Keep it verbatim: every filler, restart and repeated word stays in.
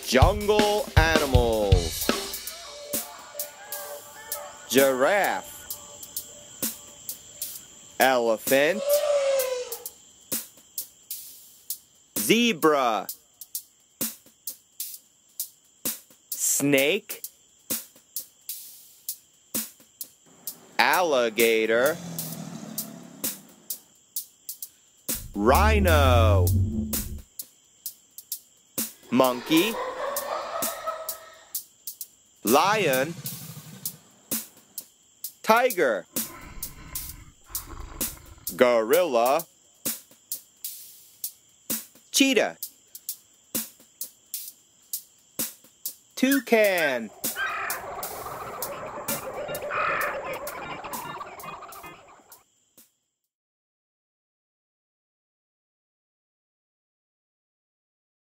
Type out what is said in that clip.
Jungle animals. Giraffe. Elephant. Zebra. Snake. Alligator. Rhino. Monkey. Lion. Tiger. Gorilla. Cheetah. Toucan.